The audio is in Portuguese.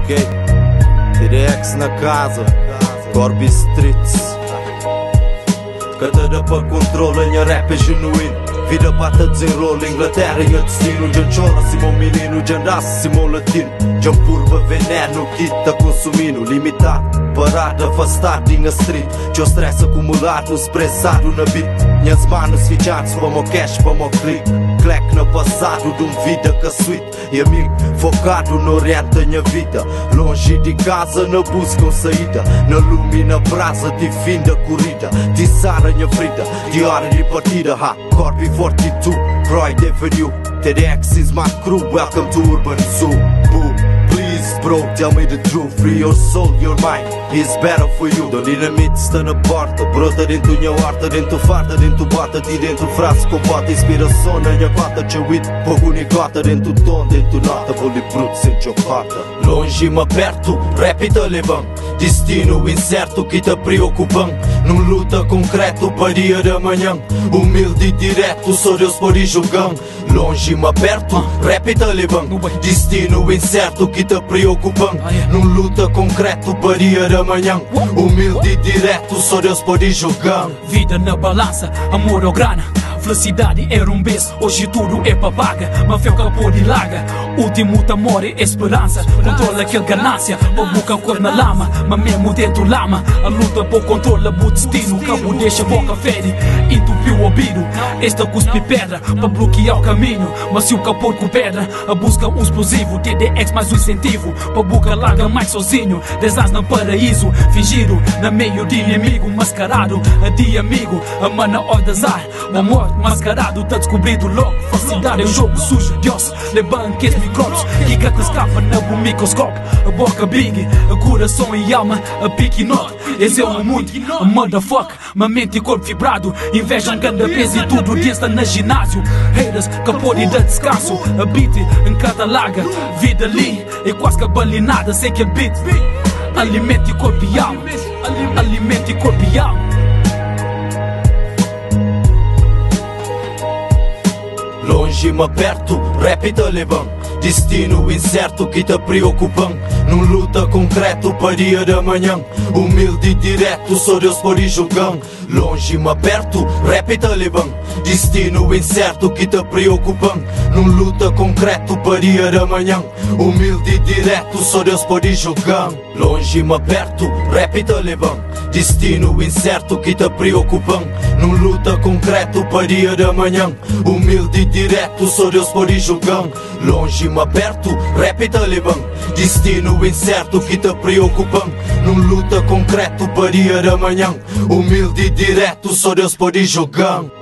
ok? TDX na casa, Corby Streets. Cada para controle, minha rap é genuíno. Vida bate a desenrola, Inglaterra e o destino. Já chora, Simão menino, já nasce, Simão latino. Já purba veneno que tá consumindo. Limitado, parado, afastado em a street. Já stress acumulado, expressado na beat. Minhas manos fechadas para o cash, para o clique. Clack no passado de vida que a suite. E amigo, focado no oriente da minha vida. Longe de casa, na busca saída. Na lume, na brasa, de fim da corrida. De Sara, minha frida, de hora de partida. Ha, Corby 42, Pride Avenue. TDX is my crew, welcome to Urban Zoo. Boo. Please bro, tell me the truth. Free your soul, your mind is better for you. Don't dinamite está na porta. Brota dentro minha horta, dentro farda, dentro bota. De dentro frase com bota. Inspiração na minha cota. Chawit, pouco nicota. Dentro tom, dentro nota. Bully bruto, sem chocota. Longe me perto, rap te levam. Destino incerto que te preocupam. Num luta concreto para dia da manhã. Humilde e direto, só Deus pode julgar. Longe me perto, rap te levam. Destino incerto que te preocupam. Num luta concreto para dia da manhã. Humilde e direto, só Deus pode julgar. Vida na balança, amor ou grana. Felicidade era um beijo, hoje tudo é pra paga. Mas fé capô de larga, último amor é esperança. Controla aquele ganância, pra boca cor na lama. Mas mesmo dentro lama, a luta por controla o destino. Cabo deixa boca fere, entupiu o ouvido. Esta cuspe pedra, pra bloquear o caminho. Mas se o capô com pedra, a busca um explosivo. TDX mais um incentivo, pra boca larga mais sozinho. 10 anos no paraíso, fingido na meio de inimigo. Mascarado, de amigo, a mana ordazar. O amor mascarado, tá descobrido logo. Falsidade é um jogo sujo, Deus levanta aqueles micróbios. Giga que escapa no microscópio. A boca big, a coração e alma, a pique norte. Esse é o mundo, a motherfucker. Uma mente e corpo vibrado. Inveja, ganda peso e tudo desta na ginásio. Haters, capô de dar descanso. A beat em cada larga. Vida ali, é quase que balinada. Sei que é beat. Alimento e corpo e alma. Alimento e corpo e alma. Longe me perto, rap te levam. Destino incerto que te preocupam. Num luta concreto para dia da manhã. Humilde e direto, só Deus pode julgar. Longe me perto, rap te levam. Destino incerto que te preocupam. Num luta concreto para dia da manhã. Humilde e direto, só Deus pode julgar. Longe me perto, rap te levam. Destino incerto que te preocupam. Num luta concreto para dia da manhã. Humilde e direto, só Deus pode julgar. Longe me perto, rap te levam. Destino incerto que te preocupam. Num luta concreto para dia da manhã. Humilde e direto, só Deus pode julgar.